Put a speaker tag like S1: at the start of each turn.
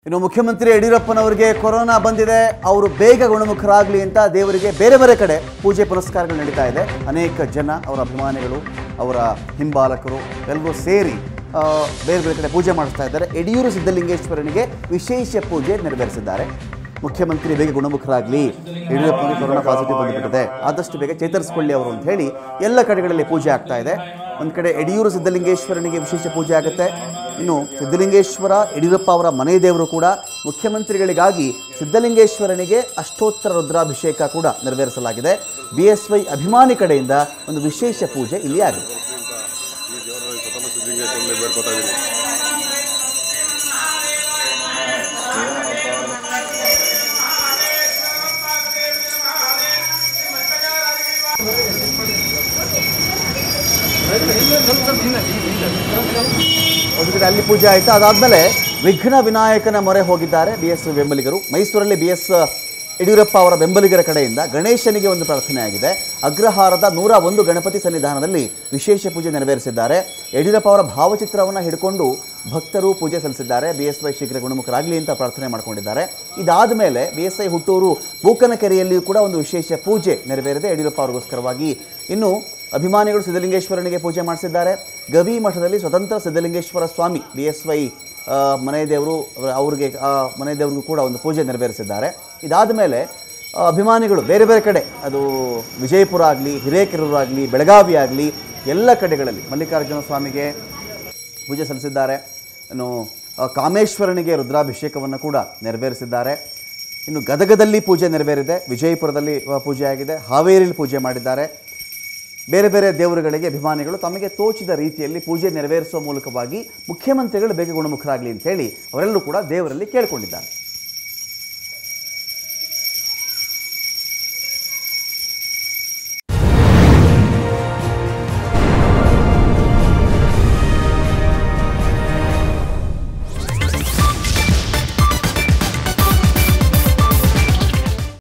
S1: ಇನ್ನು ಮುಖ್ಯಮಂತ್ರಿ ಯಡಿಯೂರಪ್ಪನವರಿಗೆ ಕೊರೋನಾ ಬಂದಿದೆ, ಅವರು ಬೇಗ ಗುಣಮುಖರಾಗಲಿ ಅಂತ ದೇವರಿಗೆ ಬೇರೆ ಬೇರೆ ಕಡೆ ಪೂಜೆ ಪುನಸ್ಕಾರಗಳು ನಡೀತಾ ಇದೆ. ಅನೇಕ ಜನ, ಅವರ ಅಭಿಮಾನಿಗಳು, ಅವರ ಹಿಂಬಾಲಕರು ಎಲ್ಲರೂ ಸೇರಿ ಬೇರೆ ಬೇರೆ ಕಡೆ ಪೂಜೆ ಮಾಡಿಸ್ತಾ ಇದ್ದಾರೆ. ಯಡಿಯೂರು ಸಿದ್ಧಲಿಂಗೇಶ್ವರನಿಗೆ ವಿಶೇಷ ಪೂಜೆ ನೆರವೇರಿಸಿದ್ದಾರೆ. ಮುಖ್ಯಮಂತ್ರಿ ಬೇಗ ಗುಣಮುಖರಾಗಲಿ, ಯಡಿಯೂರಪ್ಪನಿಗೆ ಕೊರೋನಾ ಪಾಸಿಟಿವ್ ಬಂದುಬಿಟ್ಟಿದೆ, ಆದಷ್ಟು ಬೇಗ ಚೇತರಿಸಿಕೊಳ್ಳಿ ಅವರು ಅಂತ ಹೇಳಿ ಎಲ್ಲ ಕಡೆಗಳಲ್ಲಿ ಪೂಜೆ ಆಗ್ತಾ ಇದೆ. ಒಂದು ಕಡೆ ಯಡಿಯೂರು ಸಿದ್ಧಲಿಂಗೇಶ್ವರನಿಗೆ ವಿಶೇಷ ಪೂಜೆ ಆಗುತ್ತೆ. ಇನ್ನು ಸಿದ್ಧಲಿಂಗೇಶ್ವರ ಯಡಿಯೂರಪ್ಪ ಅವರ ಮನೆ ದೇವರು ಕೂಡ. ಮುಖ್ಯಮಂತ್ರಿಗಳಿಗಾಗಿ ಸಿದ್ಧಲಿಂಗೇಶ್ವರನಿಗೆ ಅಷ್ಟೋತ್ತರ ರುದ್ರಾಭಿಷೇಕ ಕೂಡ ನೆರವೇರಿಸಲಾಗಿದೆ. BSY ಅಭಿಮಾನಿ ಕಡೆಯಿಂದ ಒಂದು ವಿಶೇಷ ಪೂಜೆ ಇಲ್ಲಿ ಆಗಿದೆ. ಒಂದು ಕಡೆ ಅಲ್ಲಿ ಪೂಜೆ ಆಯಿತು. ಅದಾದಮೇಲೆ ವಿಘ್ನ ವಿನಾಯಕನ ಮೊರೆ ಹೋಗಿದ್ದಾರೆ BSY ಬೆಂಬಲಿಗರು. ಮೈಸೂರಲ್ಲಿ BS ಯಡಿಯೂರಪ್ಪ ಅವರ ಬೆಂಬಲಿಗರ ಕಡೆಯಿಂದ ಗಣೇಶನಿಗೆ ಒಂದು ಪ್ರಾರ್ಥನೆ ಆಗಿದೆ. ಅಗ್ರಹಾರದ 101 ಗಣಪತಿ ಸನ್ನಿಧಾನದಲ್ಲಿ ವಿಶೇಷ ಪೂಜೆ ನೆರವೇರಿಸಿದ್ದಾರೆ. ಯಡಿಯೂರಪ್ಪ ಅವರ ಭಾವಚಿತ್ರವನ್ನು ಹಿಡ್ಕೊಂಡು ಭಕ್ತರು ಪೂಜೆ ಸಲ್ಲಿಸಿದ್ದಾರೆ. BSY ಶೀಘ್ರ ಗುಣಮುಖರಾಗಲಿ ಅಂತ ಪ್ರಾರ್ಥನೆ ಮಾಡ್ಕೊಂಡಿದ್ದಾರೆ. ಇದಾದ ಮೇಲೆ BSY ಹುಟ್ಟೂರು ಬೂಕನಕೆರೆಯಲ್ಲಿಯೂ ಕೂಡ ಒಂದು ವಿಶೇಷ ಪೂಜೆ ನೆರವೇರಿದೆ ಯಡಿಯೂರಪ್ಪ ಅವರಿಗೋಸ್ಕರವಾಗಿ. ಇನ್ನು ಅಭಿಮಾನಿಗಳು ಸಿದ್ಧಲಿಂಗೇಶ್ವರನಿಗೆ ಪೂಜೆ ಮಾಡಿಸಿದ್ದಾರೆ. ಗವಿ ಮಠದಲ್ಲಿ ಸ್ವತಂತ್ರ ಸಿದ್ಧಲಿಂಗೇಶ್ವರ ಸ್ವಾಮಿ BSY ಮನೆ ದೇವರು, ಅವ್ರಿಗೆ ಮನೆ ದೇವ್ರಿಗೂ ಕೂಡ ಒಂದು ಪೂಜೆ ನೆರವೇರಿಸಿದ್ದಾರೆ. ಇದಾದ ಮೇಲೆ ಅಭಿಮಾನಿಗಳು ಬೇರೆ ಬೇರೆ ಕಡೆ, ಅದು ವಿಜಯಪುರ ಆಗಲಿ, ಹಿರೇಕೆರೂರು ಆಗಲಿ, ಬೆಳಗಾವಿ ಆಗಲಿ, ಎಲ್ಲ ಕಡೆಗಳಲ್ಲಿ ಮಲ್ಲಿಕಾರ್ಜುನ ಸ್ವಾಮಿಗೆ ಪೂಜೆ ಸಲ್ಲಿಸಿದ್ದಾರೆ. ಇನ್ನು ಕಾಮೇಶ್ವರನಿಗೆ ರುದ್ರಾಭಿಷೇಕವನ್ನು ಕೂಡ ನೆರವೇರಿಸಿದ್ದಾರೆ. ಇನ್ನು ಗದಗದಲ್ಲಿ ಪೂಜೆ ನೆರವೇರಿದೆ, ವಿಜಯಪುರದಲ್ಲಿ ಪೂಜೆ ಆಗಿದೆ, ಹಾವೇರಿಯಲ್ಲಿ ಪೂಜೆ ಮಾಡಿದ್ದಾರೆ. ಬೇರೆ ಬೇರೆ ದೇವರುಗಳಿಗೆ ಅಭಿಮಾನಿಗಳು ತಮಗೆ ತೋಚಿದ ರೀತಿಯಲ್ಲಿ ಪೂಜೆ ನೆರವೇರಿಸುವ ಮೂಲಕವಾಗಿ ಮುಖ್ಯಮಂತ್ರಿಗಳು ಬೇಗ ಗುಣಮುಖರಾಗಲಿ ಅಂತ ಹೇಳಿ ಅವರೆಲ್ಲರೂ ಕೂಡ ದೇವರಲ್ಲಿ ಕೇಳಿಕೊಂಡಿದ್ದಾರೆ.